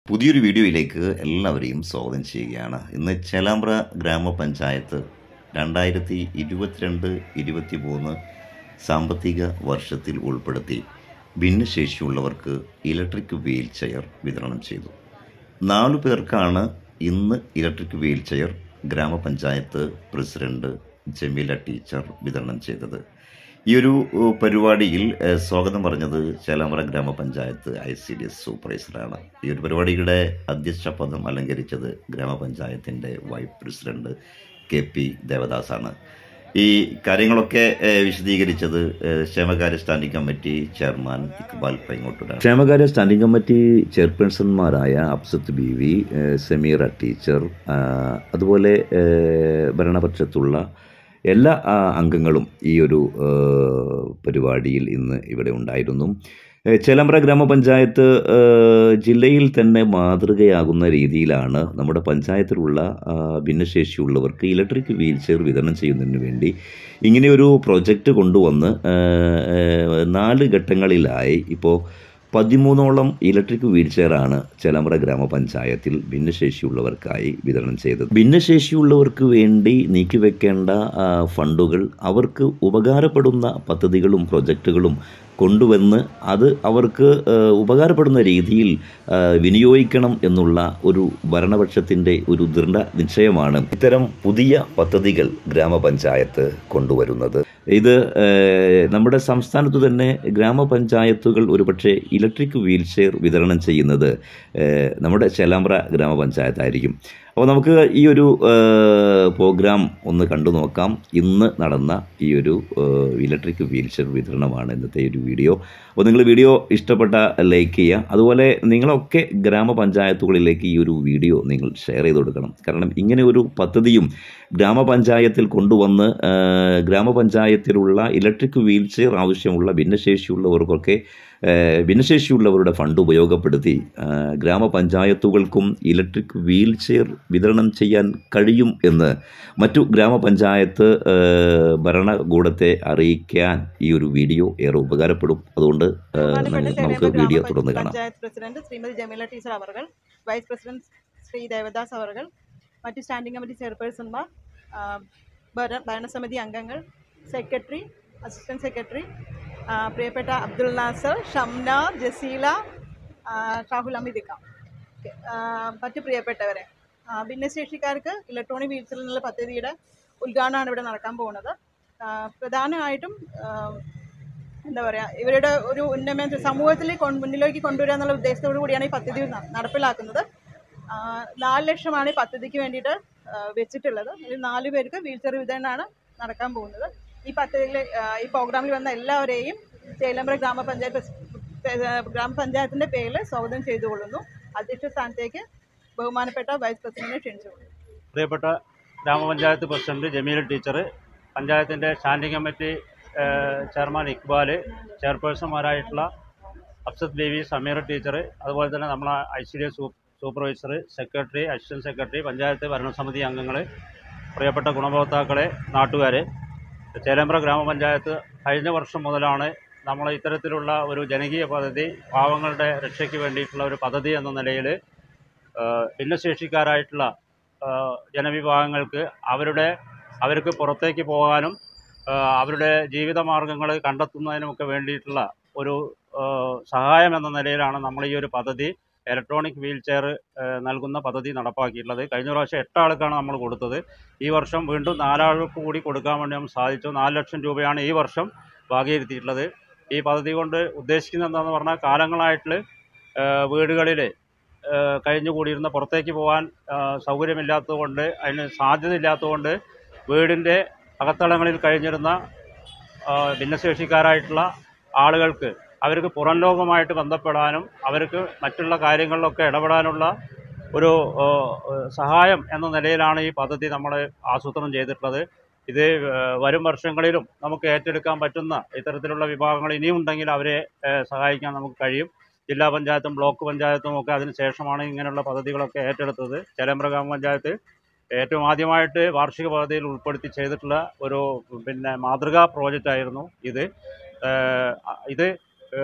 പുതിയൊരു വീഡിയോയിലേക്ക് എല്ലാവരെയും സ്വാഗതം ചെയ്യുകയാണ്. ഇന്ന് ചേലാമ്പ്ര ഗ്രാമപഞ്ചായത്ത് 2022-23 സാമ്പത്തിക വർഷത്തിൽ ഉൾപ്പെടുത്തി ഭിന്നശേഷിയുള്ളവർക്ക് ഇലക്ട്രിക് വീൽ ചെയർ വിതരണം ചെയ്തു. 4 പേർക്കാണ് ഇന്ന് ഇലക്ട്രിക് വീൽ ചെയർ ഗ്രാമപഞ്ചായത്ത് പ്രസിഡന്റ് ജമീല ടീച്ചർ വിതരണം ചെയ്തത്. ഈ ഒരു പരിപാടിയിൽ സ്വാഗതം പറഞ്ഞത് ചേലാമ്പ്ര ഗ്രാമപഞ്ചായത്ത് ICDS സൂപ്പർവൈസറാണ്. ഈ ഒരു പരിപാടിയുടെ അധ്യക്ഷ പദം അലങ്കരിച്ചത് ഗ്രാമപഞ്ചായത്തിൻ്റെ വൈസ് പ്രസിഡന്റ് KP ദേവദാസാണ്. ഈ കാര്യങ്ങളൊക്കെ വിശദീകരിച്ചത് ക്ഷേമകാര്യ സ്റ്റാൻഡിംഗ് കമ്മിറ്റി ചെയർമാൻ ഇക്ബാൽ പൈങ്ങോട്ടൂരാണ്. ക്ഷേമകാര്യ സ്റ്റാൻഡിംഗ് കമ്മിറ്റി ചെയർപേഴ്സൺമാരായ അബ്സത്ത് ബീവി, സമീറ ടീച്ചർ, അതുപോലെ ഭരണപക്ഷത്തുള്ള എല്ലാ അംഗങ്ങളും ഈ ഒരു പരിപാടിയിൽ ഇന്ന് ഇവിടെ ഉണ്ടായിരുന്നു. ചേലാമ്പ്ര ഗ്രാമപഞ്ചായത്ത് ജില്ലയിൽ തന്നെ മാതൃകയാകുന്ന രീതിയിലാണ് നമ്മുടെ പഞ്ചായത്തിലുള്ള ഭിന്നശേഷിയുള്ളവർക്ക് ഇലക്ട്രിക് വീൽ ചെയർ വിതരണം ചെയ്യുന്നതിന് വേണ്ടി ഇങ്ങനെയൊരു പ്രൊജക്റ്റ് കൊണ്ടുവന്ന് 4 ഘട്ടങ്ങളിലായി ഇപ്പോൾ 13ഓളം ഇലക്ട്രിക് വീൽ ചെയറാണ് ചേലാമ്പ്ര ഗ്രാമപഞ്ചായത്തിൽ ഭിന്നശേഷിയുള്ളവർക്കായി വിതരണം ചെയ്തത്. ഭിന്നശേഷിയുള്ളവർക്ക് വേണ്ടി നീക്കിവെക്കേണ്ട ഫണ്ടുകൾ അവർക്ക് ഉപകാരപ്പെടുന്ന പദ്ധതികളും പ്രൊജക്റ്റുകളും കൊണ്ടുവന്ന് അത് അവർക്ക് ഉപകാരപ്പെടുന്ന രീതിയിൽ വിനിയോഗിക്കണം എന്നുള്ള ഒരു ഭരണപക്ഷത്തിൻ്റെ ഒരു ദൃഢ നിശ്ചയമാണ് ഇത്തരം പുതിയ പദ്ധതികൾ ഗ്രാമപഞ്ചായത്ത് കൊണ്ടുവരുന്നത്. ഇത് നമ്മുടെ സംസ്ഥാനത്തു തന്നെ ഗ്രാമപഞ്ചായത്തുകൾ ഒരുപക്ഷെ ഇലക്ട്രിക് വീൽ ചെയർ വിതരണം ചെയ്യുന്നത് നമ്മുടെ ചേലാമ്പ്ര ഗ്രാമപഞ്ചായത്തായിരിക്കും. അപ്പോൾ നമുക്ക് ഈ ഒരു പ്രോഗ്രാം ഒന്ന് കണ്ടു നോക്കാം. ഇന്ന് നടന്ന ഈ ഒരു ഇലക്ട്രിക് വീൽ ചെയർ വിതരണമാണ് ഇന്നത്തെ ഒരു വീഡിയോ. അപ്പോൾ നിങ്ങൾ വീഡിയോ ഇഷ്ടപ്പെട്ട ലൈക്ക് ചെയ്യുക. അതുപോലെ നിങ്ങളൊക്കെ ഗ്രാമപഞ്ചായത്തുകളിലേക്ക് ഈ ഒരു വീഡിയോ നിങ്ങൾ ഷെയർ ചെയ്ത് കൊടുക്കണം. കാരണം ഇങ്ങനെ ഒരു പദ്ധതിയും ഗ്രാമപഞ്ചായത്തിൽ കൊണ്ടുവന്ന് ഗ്രാമപഞ്ചായത്തിലുള്ള ഇലക്ട്രിക് വീൽ ചെയർ ആവശ്യമുള്ള ഭിന്നശേഷിയുള്ളവർക്കൊക്കെ ഭിന്നശേഷിയുള്ളവരുടെ ഫണ്ട് ഉപയോഗപ്പെടുത്തി ഗ്രാമപഞ്ചായത്തുകൾക്കും ഇലക്ട്രിക് വീൽ ചെയർ വിതരണം ചെയ്യാൻ കഴിയും എന്ന് മറ്റു ഗ്രാമപഞ്ചായത്ത് ഭരണകൂടത്തെ അറിയിക്കാൻ ഈ ഒരു വീഡിയോ ഏറെ ഉപകാരപ്പെടും. അതുകൊണ്ട് നമുക്ക് വീഡിയോ തുടർന്ന് കാണാം. പഞ്ചായത്ത് പ്രസിഡന്റ് ശ്രീമതി ജമീല ടീച്ചർ അവർ, വൈസ് പ്രസിഡന്റ് ശ്രീ ദേവദാസ് അവർ, മറ്റ് സ്റ്റാൻഡിംഗ് കമ്മിറ്റി ചെയർപേഴ്സൺമാർ, ഭരണസമിതി അംഗങ്ങൾ, സെക്രട്ടറി, അസിസ്റ്റന്റ് സെക്രട്ടറി, പ്രിയപ്പെട്ട അബ്ദുൾ നാസർ, ഷംന, ജസീല, ഷാഹുൽ അമിദിക്ക, മറ്റ് പ്രിയപ്പെട്ടവരെ, ഭിന്നശേഷിക്കാർക്ക് ഇലക്ട്രോണിക് വീൽ ചെയർ എന്നുള്ള പദ്ധതിയുടെ ഉദ്ഘാടനമാണ് ഇവിടെ നടക്കാൻ പോകുന്നത്. പ്രധാനമായിട്ടും എന്താ പറയുക, ഇവരുടെ ഒരു ഉന്നമന സമൂഹത്തിൽ മുന്നിലേക്ക് കൊണ്ടുവരിക എന്നുള്ള ഉദ്ദേശത്തോടു കൂടിയാണ് ഈ പദ്ധതി നടപ്പിലാക്കുന്നത്. 4 ലക്ഷമാണ് ഈ പദ്ധതിക്ക് വേണ്ടിയിട്ട് വെച്ചിട്ടുള്ളത്. ഇതിൽ 4 പേർക്ക് വീൽ ചെയർ വിതരണമാണ് നടക്കാൻ പോകുന്നത്. ഈ പദ്ധതിയിൽ ഈ പ്രോഗ്രാമിൽ വന്ന എല്ലാവരെയും ചേലാമ്പ്ര ഗ്രാമപഞ്ചായത്തിൻ്റെ പേരിൽ സ്വാഗതം ചെയ്തുകൊള്ളുന്നു. അധ്യക്ഷ സ്ഥാനത്തേക്ക് ബഹുമാനപ്പെട്ട വൈസ് പ്രസിഡന്റിനെ ക്ഷണിച്ചുകൊള്ളുന്നു. പ്രിയപ്പെട്ട ഗ്രാമപഞ്ചായത്ത് പ്രസിഡന്റ് ജമീല ടീച്ചർ, പഞ്ചായത്തിൻ്റെ സ്റ്റാൻഡിംഗ് കമ്മിറ്റി ചെയർമാൻ ഇക്ബാൽ, ചെയർപേഴ്സൺമാരായിട്ടുള്ള അബ്സത്ത് ബേബി, സമീറ ടീച്ചർ, അതുപോലെ തന്നെ നമ്മളെ ICDS supervisor, secretary, assistant secretary, panchayat ഭരണസമിതി അംഗങ്ങൾ, പ്രിയപ്പെട്ട ഗുണഭോക്താക്കളെ, നാട്ടുകാരെ, ചേലാമ്പ്ര ഗ്രാമപഞ്ചായത്ത് കഴിഞ്ഞ വർഷം മുതലാണ് നമ്മൾ ഇത്തരത്തിലുള്ള ഒരു ജനകീയ പദ്ധതി, പാവങ്ങളുടെ രക്ഷയ്ക്ക് വേണ്ടിയിട്ടുള്ള ഒരു പദ്ധതി എന്ന നിലയിൽ ഭിന്നശേഷിക്കാരായിട്ടുള്ള ജനവിഭാഗങ്ങൾക്ക് അവർക്ക് പുറത്തേക്ക് പോകാനും അവരുടെ ജീവിതമാർഗങ്ങൾ കണ്ടെത്തുന്നതിനുമൊക്കെ വേണ്ടിയിട്ടുള്ള ഒരു സഹായം എന്ന നിലയിലാണ് നമ്മൾ ഈ ഒരു പദ്ധതി, ഇലക്ട്രോണിക് വീൽ ചെയർ നൽകുന്ന പദ്ധതി നടപ്പാക്കിയിട്ടുള്ളത്. കഴിഞ്ഞ പ്രാവശ്യം 8 ആൾക്കാണ് നമ്മൾ കൊടുത്തത്. ഈ വർഷം വീണ്ടും 4 ആൾക്ക് കൂടി കൊടുക്കാൻ വേണ്ടി നമുക്ക് സാധിച്ചു. 4 ലക്ഷം രൂപയാണ് ഈ വർഷം വകയിരുത്തിയിട്ടുള്ളത്. ഈ പദ്ധതി കൊണ്ട് ഉദ്ദേശിക്കുന്നത് എന്താണെന്ന് പറഞ്ഞാൽ, കാലങ്ങളായിട്ട് വീടുകളിൽ കഴിഞ്ഞുകൂടിയിരുന്ന പുറത്തേക്ക് പോകാൻ സൗകര്യമില്ലാത്തതുകൊണ്ട്, അതിന് സാധ്യതയില്ലാത്തതുകൊണ്ട് വീടിൻ്റെ അകത്തളങ്ങളിൽ കഴിഞ്ഞിരുന്ന ഭിന്നശേഷിക്കാരായിട്ടുള്ള ആളുകൾക്ക് അവർക്ക് പുറം ലോകവുമായിട്ട് ബന്ധപ്പെടാനും അവർക്ക് മറ്റുള്ള കാര്യങ്ങളിലൊക്കെ ഇടപെടാനുള്ള ഒരു സഹായം എന്ന നിലയിലാണ് ഈ പദ്ധതി നമ്മൾ ആസൂത്രണം ചെയ്തിട്ടുള്ളത്. ഇത് വരും വർഷങ്ങളിലും നമുക്ക് ഏറ്റെടുക്കാൻ പറ്റുന്ന ഇത്തരത്തിലുള്ള വിഭാഗങ്ങൾ ഇനിയുണ്ടെങ്കിൽ അവരെ സഹായിക്കാൻ നമുക്ക് കഴിയും. ജില്ലാ പഞ്ചായത്തും ബ്ലോക്ക് പഞ്ചായത്തും ഒക്കെ അതിന് ശേഷമാണ് ഇങ്ങനെയുള്ള പദ്ധതികളൊക്കെ ഏറ്റെടുത്തത്. ചേലാമ്പ്ര ഗ്രാമപഞ്ചായത്ത് ഏറ്റവും ആദ്യമായിട്ട് വാർഷിക പദ്ധതിയിൽ ഉൾപ്പെടുത്തി ചെയ്തിട്ടുള്ള ഒരു മാതൃകാ പ്രോജക്റ്റായിരുന്നു ഇത്.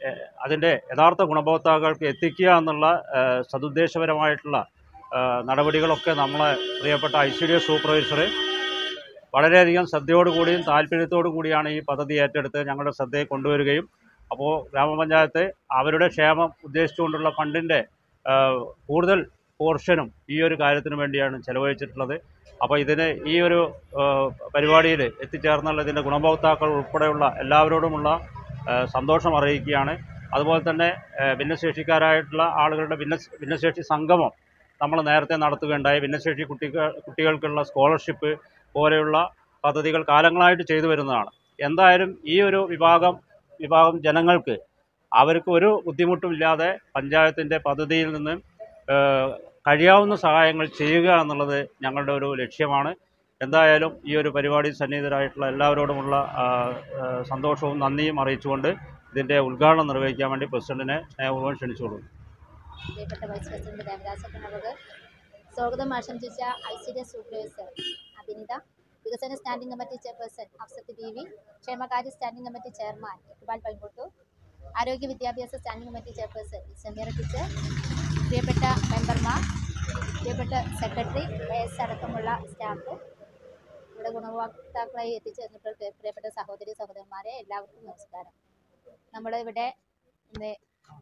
അതിൻ്റെ യഥാർത്ഥ ഗുണഭോക്താക്കൾക്ക് എത്തിക്കുക എന്നുള്ള സതുദ്ദേശപരമായിട്ടുള്ള നടപടികളൊക്കെ നമ്മളെ പ്രിയപ്പെട്ട ICDS സൂപ്പർവൈസർ വളരെയധികം ശ്രദ്ധയോടുകൂടിയും താല്പര്യത്തോടു കൂടിയാണ് ഈ പദ്ധതി ഏറ്റെടുത്ത് ഞങ്ങളുടെ ശ്രദ്ധയെ കൊണ്ടുവരികയും അപ്പോൾ ഗ്രാമപഞ്ചായത്ത് അവരുടെ ക്ഷേമം ഉദ്ദേശിച്ചുകൊണ്ടുള്ള ഫണ്ടിൻ്റെ കൂടുതൽ പോർഷനും ഈ ഒരു കാര്യത്തിന് വേണ്ടിയാണ് ചെലവഴിച്ചിട്ടുള്ളത്. അപ്പോൾ ഇതിന് ഈ ഒരു പരിപാടിയിൽ എത്തിച്ചേർന്നുള്ള ഇതിൻ്റെ ഗുണഭോക്താക്കൾ ഉൾപ്പെടെയുള്ള എല്ലാവരോടുമുള്ള സന്തോഷം അറിയിക്കുകയാണ്. അതുപോലെ തന്നെ ഭിന്നശേഷിക്കാരായിട്ടുള്ള ആളുകളുടെ ഭിന്നശേഷി സംഗമം നമ്മൾ നേരത്തെ നടത്തുകയുണ്ടായി. ഭിന്നശേഷി കുട്ടികൾക്കുള്ള സ്കോളർഷിപ്പ് പോലെയുള്ള പദ്ധതികൾ കാലങ്ങളായിട്ട് ചെയ്തു വരുന്നതാണ്. എന്തായാലും ഈ ഒരു വിഭാഗം ജനങ്ങൾക്ക് അവർക്ക് ഒരു ബുദ്ധിമുട്ടുമില്ലാതെ പഞ്ചായത്തിൻ്റെ പദ്ധതിയിൽ നിന്ന് കഴിയാവുന്ന സഹായങ്ങൾ ചെയ്യുക എന്നുള്ളത് ഞങ്ങളുടെ ഒരു ലക്ഷ്യമാണ്. എന്തായാലും ഈ ഒരു പരിപാടി സന്നിഹിതരായിട്ടുള്ള എല്ലാവരോടുമുള്ള സന്തോഷവും നന്ദിയും അറിയിച്ചുകൊണ്ട് ഇതിൻ്റെ ഉദ്ഘാടനം നിർവഹിക്കാൻ വേണ്ടി പ്രസിഡന്റിനെ സ്നേഹപൂർവ്വം ക്ഷണിച്ചുകൊള്ളു. പ്രിയപ്പെട്ട വൈസ് പ്രസിഡന്റ് ദേവദാസൻ അവർക്ക് സ്വാഗതം ആശംസിച്ച ICDS സൂപ്പർവൈസർ അഭിനിത, വികസന standing committee chairperson Afsath Beevi, ക്ഷേമകാര്യ സ്റ്റാൻഡിംഗ് കമ്മിറ്റി ചെയർമാൻ ഇക്ബാൽ പൈമ്പൂട്ടു, ആരോഗ്യ വിദ്യാഭ്യാസ standing committee chairperson Sameera teacher, പ്രിയപ്പെട്ട മെമ്പർമാർ, പ്രിയപ്പെട്ട സെക്രട്ടറി, AS അടക്കമുള്ള സ്റ്റാഫ്, ഇവിടെ ഗുണഭോക്താക്കളായി എത്തിച്ചേർന്നിട്ടുള്ള പ്രിയപ്പെട്ട സഹോദരന്മാരെ എല്ലാവർക്കും നമസ്കാരം. നമ്മളിവിടെ ഇന്ന്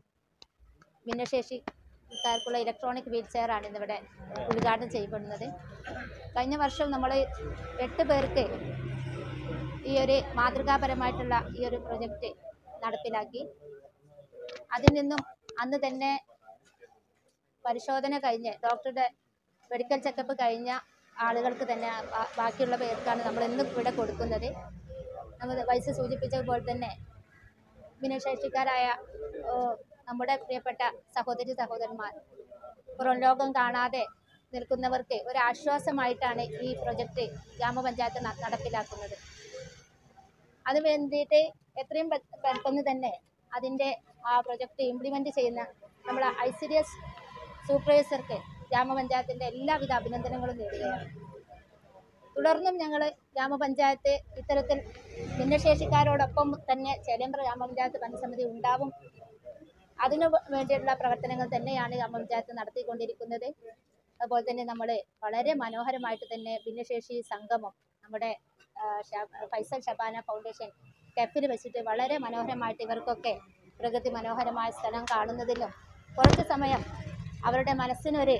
ഭിന്നശേഷിക്കാർക്കുള്ള ഇലക്ട്രോണിക് വീൽ ചെയറാണ് ഇന്നിവിടെ ഉദ്ഘാടനം ചെയ്യപ്പെടുന്നത്. കഴിഞ്ഞ വർഷം നമ്മൾ 8 പേർക്ക് ഈ ഒരു മാതൃകാപരമായിട്ടുള്ള ഈ ഒരു പ്രൊജക്റ്റ് നടപ്പിലാക്കി. അതിൽ നിന്നും അന്ന് തന്നെ പരിശോധന കഴിഞ്ഞ് ഡോക്ടറുടെ മെഡിക്കൽ ചെക്കപ്പ് കഴിഞ്ഞ ആളുകൾക്ക് തന്നെ ബാക്കിയുള്ള പേർക്കാണ് നമ്മൾ ഇന്നും ഇവിടെ കൊടുക്കുന്നത്. നമ്മൾ വൈസ് സൂചിപ്പിച്ചതുപോലെ തന്നെ ഭിന്നശേഷിക്കാരായ നമ്മുടെ പ്രിയപ്പെട്ട സഹോദരന്മാർ പുറം ലോകം കാണാതെ നിൽക്കുന്നവർക്ക് ഒരു ആശ്വാസമായിട്ടാണ് ഈ പ്രൊജക്റ്റ് ഗ്രാമപഞ്ചായത്ത് നടപ്പിലാക്കുന്നത്. അതിന് വേണ്ടിയിട്ട് എത്രയും പെട്ടെന്ന് തന്നെ അതിൻ്റെ ആ പ്രൊജക്റ്റ് ഇംപ്ലിമെൻറ്റ് ചെയ്യുന്ന നമ്മളെ ICDS സൂപ്പർവൈസർക്ക് ഗ്രാമപഞ്ചായത്തിൻ്റെ എല്ലാവിധ അഭിനന്ദനങ്ങളും നേടുകയാണ്. തുടർന്നും ഞങ്ങൾ ഗ്രാമപഞ്ചായത്ത് ഇത്തരത്തിൽ ഭിന്നശേഷിക്കാരോടൊപ്പം തന്നെ ചേലേമ്പ്ര ഗ്രാമപഞ്ചായത്ത് ഭരണസമിതി ഉണ്ടാവും. അതിനു വേണ്ടിയുള്ള പ്രവർത്തനങ്ങൾ തന്നെയാണ് ഗ്രാമപഞ്ചായത്ത് നടത്തിക്കൊണ്ടിരിക്കുന്നത്. അതുപോലെ തന്നെ നമ്മൾ വളരെ മനോഹരമായിട്ട് തന്നെ ഭിന്നശേഷി സംഗമം നമ്മുടെ ഫൈസൽ ഷബാന ഫൗണ്ടേഷൻ കെഫിൽ വെച്ചിട്ട് വളരെ മനോഹരമായിട്ട് ഇവർക്കൊക്കെ പ്രകൃതി മനോഹരമായ സ്ഥലം കാണുന്നതിലും കുറച്ച് സമയം അവരുടെ മനസ്സിനൊരു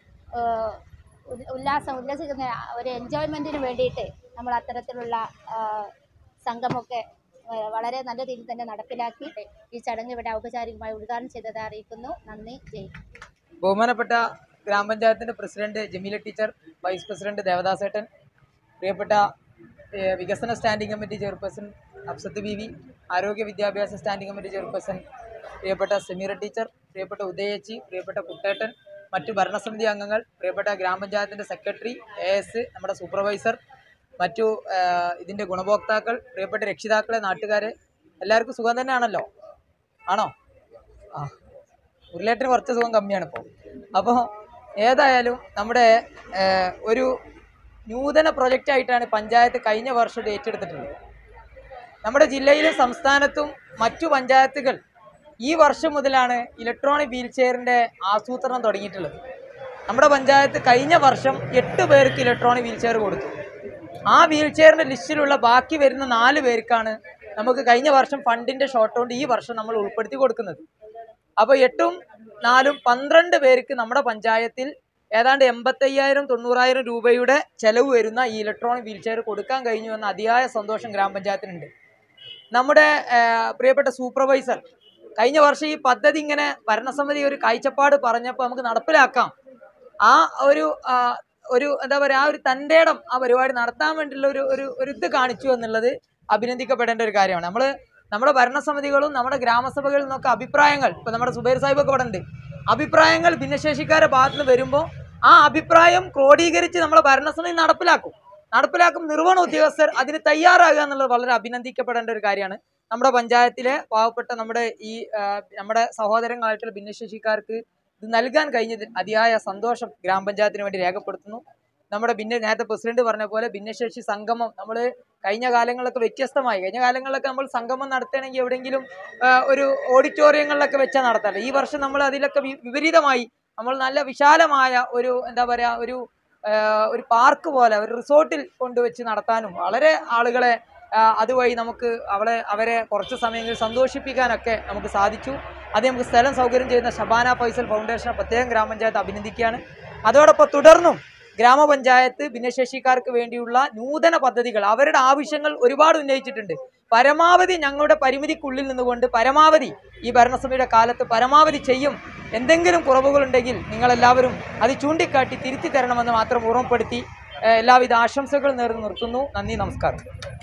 ഉല്ലസിക്കുന്ന ഒരു എൻജോയ്മെൻറ്റിന് വേണ്ടിയിട്ട് നമ്മൾ അത്തരത്തിലുള്ള സംഘമൊക്കെ വളരെ നല്ല രീതിയിൽ തന്നെ നടപ്പിലാക്കി ഈ ചടങ്ങ് ഇവിടെ ഔപചാരികമായി ഉദ്ഘാടനം ചെയ്തത് അറിയിക്കുന്നു. നന്ദി. ജയ്. ബഹുമാനപ്പെട്ട ഗ്രാമപഞ്ചായത്തിൻ്റെ president Jameela teacher, vice president ദേവദാസേട്ടൻ, പ്രിയപ്പെട്ട വികസന standing committee chairperson Afsath Beevi, ആരോഗ്യ വിദ്യാഭ്യാസ സ്റ്റാൻഡിംഗ് കമ്മിറ്റി ചെയർപേഴ്സൺ പ്രിയപ്പെട്ട സമീറ ടീച്ചർ, പ്രിയപ്പെട്ട ഉദയേച്ചി, പ്രിയപ്പെട്ട കുട്ടേട്ടൻ, മറ്റു ഭരണസമിതി അംഗങ്ങൾ, പ്രിയപ്പെട്ട ഗ്രാമപഞ്ചായത്തിൻ്റെ സെക്രട്ടറി, AS, നമ്മുടെ സൂപ്പർവൈസർ, മറ്റു ഇതിൻ്റെ ഗുണഭോക്താക്കൾ, പ്രിയപ്പെട്ട രക്ഷിതാക്കളെ, നാട്ടുകാരെ, എല്ലാവർക്കും സുഖം തന്നെയാണല്ലോ? ആണോ? ഉരുളേറ്റിന് കുറച്ച് സുഖം കമ്മിയാണ് ഇപ്പോൾ. അപ്പോൾ ഏതായാലും നമ്മുടെ ഒരു നൂതന പ്രൊജക്റ്റായിട്ടാണ് പഞ്ചായത്ത് കഴിഞ്ഞ വർഷം ഏറ്റെടുത്തിട്ടുള്ളത്. നമ്മുടെ ജില്ലയിലും സംസ്ഥാനത്തും മറ്റു പഞ്ചായത്തുകൾ ഈ വർഷം മുതലാണ് ഇലക്ട്രോണിക് വീൽ ചെയറിൻ്റെ ആസൂത്രണം തുടങ്ങിയിട്ടുള്ളത്. നമ്മുടെ പഞ്ചായത്ത് കഴിഞ്ഞ വർഷം 8 പേർക്ക് ഇലക്ട്രോണിക് വീൽ ചെയർ കൊടുത്തു. ആ വീൽ ചെയറിൻ്റെ ലിസ്റ്റിലുള്ള ബാക്കി വരുന്ന 4 പേർക്കാണ് നമുക്ക് കഴിഞ്ഞ വർഷം ഫണ്ടിൻ്റെ ഷോർട്ട് കൊണ്ട് ഈ വർഷം നമ്മൾ ഉൾപ്പെടുത്തി കൊടുക്കുന്നത്. അപ്പോൾ 8ഉം 4ഉം 12 പേർക്ക് നമ്മുടെ പഞ്ചായത്തിൽ ഏതാണ്ട് 85,000-90,000 രൂപയുടെ ചെലവ് വരുന്ന ഈ ഇലക്ട്രോണിക് വീൽ ചെയർ കൊടുക്കാൻ കഴിഞ്ഞു എന്ന അതിയായ സന്തോഷം ഗ്രാമപഞ്ചായത്തിനുണ്ട്. നമ്മുടെ പ്രിയപ്പെട്ട സൂപ്പർവൈസർ കഴിഞ്ഞ വർഷം ഈ പദ്ധതി ഇങ്ങനെ ഭരണസമിതി ഒരു കാഴ്ചപ്പാട് പറഞ്ഞപ്പോൾ നമുക്ക് നടപ്പിലാക്കാം, ആ ഒരു എന്താ പറയുക, ആ ഒരു തൻ്റെ ഇടം ആ പരിപാടി നടത്താൻ വേണ്ടിയുള്ള ഒരു ഇത് കാണിച്ചു എന്നുള്ളത് അഭിനന്ദിക്കപ്പെടേണ്ട ഒരു കാര്യമാണ്. നമ്മുടെ ഭരണസമിതികളും നമ്മുടെ ഗ്രാമസഭകളിൽ നിന്നൊക്കെ അഭിപ്രായങ്ങൾ, ഇപ്പം നമ്മുടെ സുബൈർ സാഹിബൊക്കെ ഇവിടെ ഉണ്ട്, അഭിപ്രായങ്ങൾ ഭിന്നശേഷിക്കാരുടെ ഭാഗത്ത് നിന്ന് വരുമ്പോൾ ആ അഭിപ്രായം ക്രോഡീകരിച്ച് നമ്മളെ ഭരണസമിതി നടപ്പിലാക്കും നിർവഹണ ഉദ്യോഗസ്ഥർ അതിന് തയ്യാറാകുക എന്നുള്ളത് വളരെ അഭിനന്ദിക്കപ്പെടേണ്ട ഒരു കാര്യമാണ്. നമ്മുടെ പഞ്ചായത്തിലെ പാവപ്പെട്ട നമ്മുടെ സഹോദരങ്ങളായിട്ടുള്ള ഭിന്നശേഷിക്കാർക്ക് ഇത് നൽകാൻ കഴിഞ്ഞതിൽ അതിയായ സന്തോഷം ഗ്രാമപഞ്ചായത്തിന് വേണ്ടി രേഖപ്പെടുത്തുന്നു. നമ്മുടെ നേരത്തെ പ്രസിഡന്റ് പറഞ്ഞ പോലെ ഭിന്നശേഷി സംഗമം നമ്മൾ കഴിഞ്ഞ കാലങ്ങളിലൊക്കെ വ്യത്യസ്തമായി, കഴിഞ്ഞ കാലങ്ങളിലൊക്കെ നമ്മൾ സംഗമം നടത്തണമെങ്കിൽ എവിടെയെങ്കിലും ഒരു ഓഡിറ്റോറിയങ്ങളിലൊക്കെ വെച്ചാൽ നടത്താറ്. ഈ വർഷം നമ്മൾ അതിലൊക്കെ വിപരീതമായി നമ്മൾ നല്ല വിശാലമായ ഒരു എന്താ പറയുക ഒരു പാർക്ക് പോലെ ഒരു റിസോർട്ടിൽ കൊണ്ടുവച്ച് നടത്താനും വളരെ ആളുകളെ അതുവഴി നമുക്ക് അവരെ കുറച്ച് സമയങ്ങളിൽ സന്തോഷിപ്പിക്കാനൊക്കെ നമുക്ക് സാധിച്ചു. അത് നമുക്ക് സ്ഥലം സൗകര്യം ചെയ്യുന്ന ഷബാന ഫൈസൽ ഫൗണ്ടേഷനെ പ്രത്യേകം ഗ്രാമപഞ്ചായത്ത് അഭിനന്ദിക്കുകയാണ്. അതോടൊപ്പം തുടർന്നും ഗ്രാമപഞ്ചായത്ത് ഭിന്നശേഷിക്കാർക്ക് വേണ്ടിയുള്ള നൂതന പദ്ധതികൾ, അവരുടെ ആവശ്യങ്ങൾ ഒരുപാട് ഉന്നയിച്ചിട്ടുണ്ട്. പരമാവധി ഞങ്ങളുടെ പരിമിതിക്കുള്ളിൽ നിന്നുകൊണ്ട് പരമാവധി ഈ ഭരണസമിതിയുടെ കാലത്ത് പരമാവധി ചെയ്യും. എന്തെങ്കിലും കുറവുകളുണ്ടെങ്കിൽ നിങ്ങളെല്ലാവരും അത് ചൂണ്ടിക്കാട്ടി തിരുത്തി തരണമെന്ന് മാത്രം ഓർമ്മപ്പെടുത്തി എല്ലാവിധ ആശംസകൾ നേർന്നു നിർത്തുന്നു. നന്ദി, നമസ്കാരം.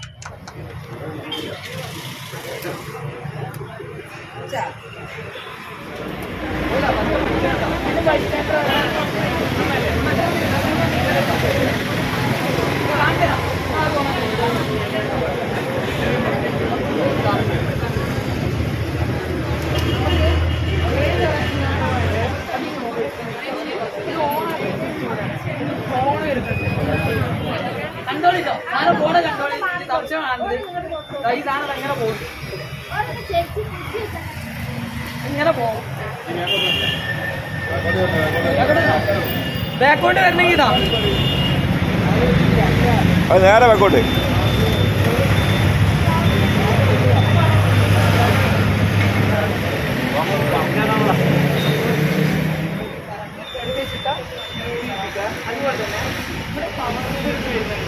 കണ്ടോളിട്ടോ, സാധനം പോണ കണ്ടോളി. സംശയമാണത് ഈ സാധനം എങ്ങനെ പോകും, ഇങ്ങനെ പോകും. ബാക്കോട്ട് വരണമെങ്കിൽ ഇതാ നേരെ ബാക്കോട്ട്. അതുപോലെ തന്നെ ഇവിടെ പവർ വരുന്നുണ്ട്.